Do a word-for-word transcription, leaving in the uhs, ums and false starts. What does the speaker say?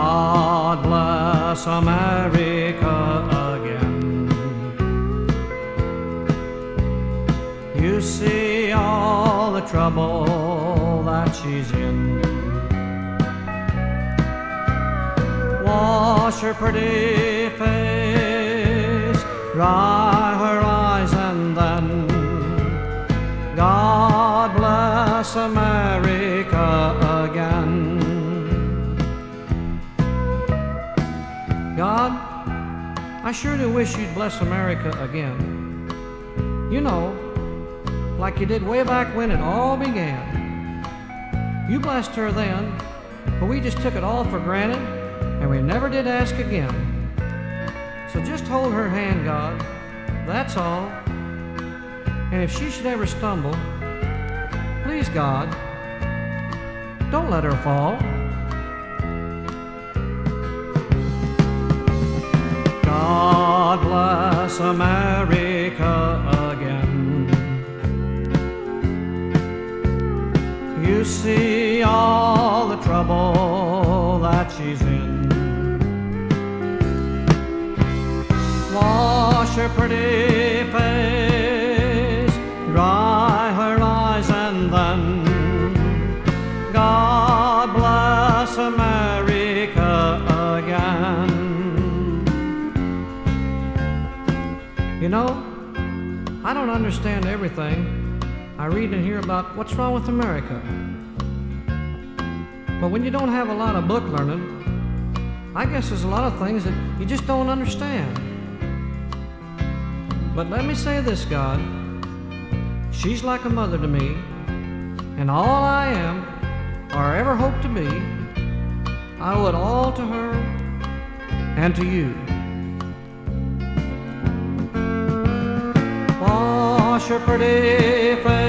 God bless America again. You see all the trouble that she's in. Wash her pretty face, dry her eyes, and then God bless America again. God, I sure do wish you'd bless America again. You know, like you did way back when it all began. You blessed her then, but we just took it all for granted, and we never did ask again. So just hold her hand, God, that's all. And if she should ever stumble, please, God, don't let her fall. God bless America again. You see all the trouble that she's in. Wash her pretty face, dry her eyes, and then God bless America again. You know, I don't understand everything I read and hear about what's wrong with America. But when you don't have a lot of book learning, I guess there's a lot of things that you just don't understand. But let me say this, God, she's like a mother to me, and all I am, or ever hope to be, I owe it all to her and to you. Wash her pretty face,